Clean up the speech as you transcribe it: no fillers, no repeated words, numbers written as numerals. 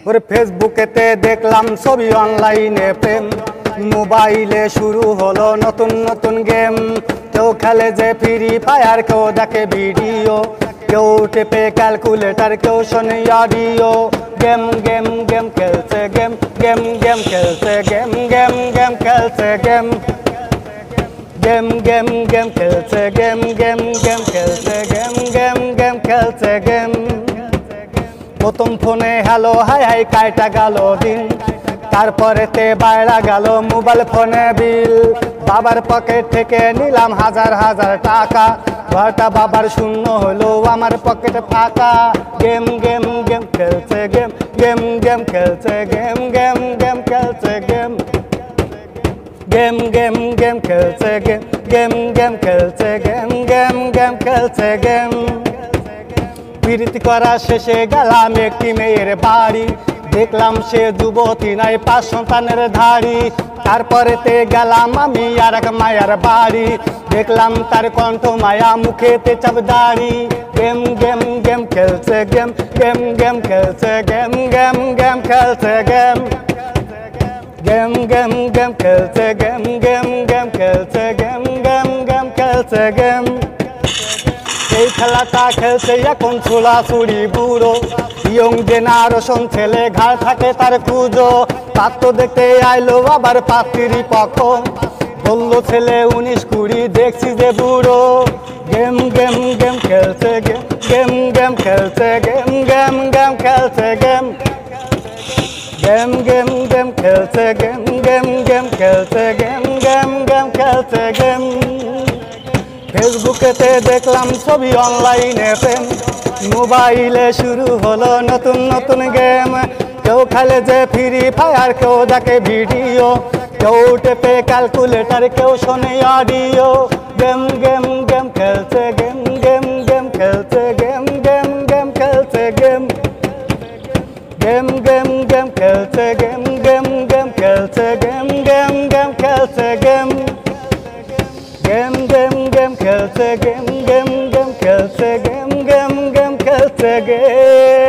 ওরে ফেসবুকেতে দেখলাম ছবি, অনলাইনে প্রেম, মোবাইলে শুরু হলো নতুন নতুন গেম। কেউ খেলে যে ফ্রি ফায়ার, কেউ দেখে ভিডিও, কেউ টেপে ক্যালকুলেটর, কেউ শোনে অডিও। গেম গেম গেম খেলছে, গেম গেম গেম খেলছে, গেম গেম গেম খেলছে, গেম গেম গেম গেম খেলছে, গেম গেম গেম খেলছে, গেম গেম গেম খেলছে, গেম। প্রথম ফোনে হ্যালো হাই হাই কাইটা গেল দিন, তারপরেতে বাইরা গেল মোবাইল ফোনে বিল। বাবার পকেট থেকে নিলাম হাজার হাজার টাকা, ঘরটা বাবার শূন্য হলো, আমার পকেটে ফাঁকা। গেম গেম গেম খেলছে, গেম গেম গেম খেলছে, গেম গেম গেম খেলছে, গেম গেম গেম গেম খেলছে, গেম গেম গেম খেলছে, গেম গেম গেম খেলছে, গেম। প্রীতি করা শেষে গেলাম একটি মেয়ের বাড়ি, দেখলাম সে যুবতী নাই, 5 সন্তানের ধারী। তারপরেতে গেলাম আমি আর এক মায়ার বাড়ি, দেখলাম তার কণ্ঠ মায়া, মুখেতে চাপদারি। গেম গেম গেম খেলছে, গেম গেম গেম খেলছে, গেম গেম গেম খেলছে, গেম গেম গেম গেম খেলছে, গেম গেম গেম খেলছে, গেম গেম গেম খেলছে, গেম। এই খেলাটা খেলছে এখন ছোলাছুড়ি বুড়ো, ইয়ং জেনারেশন ছেলে ঘাড় থাকে তার কুজো। পাত্র দেখতে আইলো আবার পাত্রীর পক্ষ, বললো ছেলে 19-20, দেখছি যে বুড়ো। গেম গেম গেম খেলছে, গেম গেম গেম খেলছে, গেম গেম গেম খেলছে, গেম গেম গেম গেম খেলছে, গেম গেম গেম খেলছে, গেম গেম গেম খেলছে, গেম। ফেসবুকেতে দেখলাম ছবি, অনলাইনে প্রেম, মোবাইলে শুরু হলো নতুন নতুন গেম। কেউ খেলে যে ফ্রি ফায়ার, কেউ দেখে ভিডিও, কেউ টেপে ক্যালকুলেটর, কেউ শোনে অডিও। গেম গেম গেম খেলছে, গেম গেম গেম খেলছে, গেম গেম গেম খেলছে, গেম গেম গেম গেম খেলছে, গেম গেম গেম খেলছে, গেম গেম গেম খেলছে, গেম গেম গেম গেম খেলছে, গেম গেম গেম খেলছে, গেম গেম গেম খেলছে, গেম।